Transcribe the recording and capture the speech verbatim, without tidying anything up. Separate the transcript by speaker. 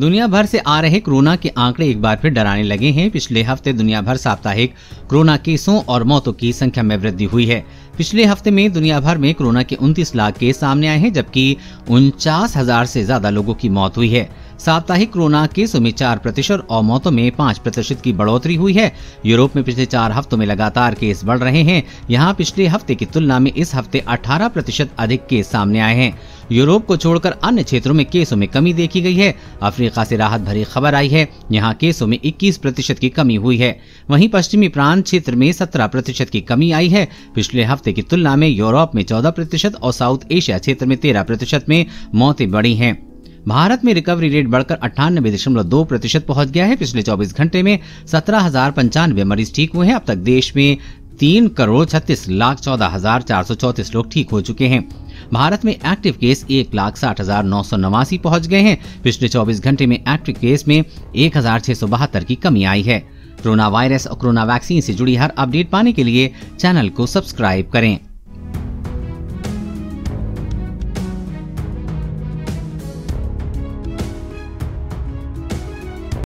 Speaker 1: दुनिया भर से आ रहे कोरोना के आंकड़े एक बार फिर डराने लगे हैं। पिछले हफ्ते दुनिया भर साप्ताहिक कोरोना केसों और मौतों की संख्या में वृद्धि हुई है। पिछले हफ्ते में दुनिया भर में कोरोना के उनतीस लाख केस सामने आए हैं, जबकि उनचास हजार से ज्यादा लोगों की मौत हुई है। साप्ताहिक कोरोना केसों में चार प्रतिशत और मौतों में पाँच प्रतिशत की बढ़ोतरी हुई है। यूरोप में पिछले चार हफ्तों में लगातार केस बढ़ रहे हैं। यहाँ पिछले हफ्ते की तुलना में इस हफ्ते अठारह प्रतिशत अधिक केस सामने आए हैं। यूरोप को छोड़कर अन्य क्षेत्रों में केसों में कमी देखी गई है। अफ्रीका से राहत भरी खबर आई है, यहाँ केसों में इक्कीस प्रतिशत की कमी हुई है। वहीं पश्चिमी प्रांत क्षेत्र में सत्रह प्रतिशत की कमी आई है। पिछले हफ्ते की तुलना में यूरोप में चौदह प्रतिशत और साउथ एशिया क्षेत्र में तेरह प्रतिशत में मौतें बढ़ी हैं। भारत में रिकवरी रेट बढ़कर अट्ठानबे दशमलव दो प्रतिशत पहुँच गया है। पिछले चौबीस घंटे में सत्रह हजार पंचानवे मरीज ठीक हुए हैं। अब तक देश में तीन करोड़ छत्तीस लाख चौदह हजार चार सौ चौतीस लोग ठीक हो चुके हैं। भारत में एक्टिव केस एक लाख साठ हजार नौ सौ नवासी पहुँच गए हैं। पिछले चौबीस घंटे में एक्टिव केस में एक हजार छह सौ बहत्तर की कमी आई है। कोरोना वायरस और कोरोना वैक्सीन से जुड़ी हर अपडेट पाने के लिए चैनल को सब्सक्राइब करें।